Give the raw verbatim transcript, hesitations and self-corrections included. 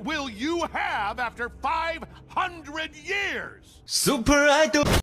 What will you have after five hundred years? Super Idol.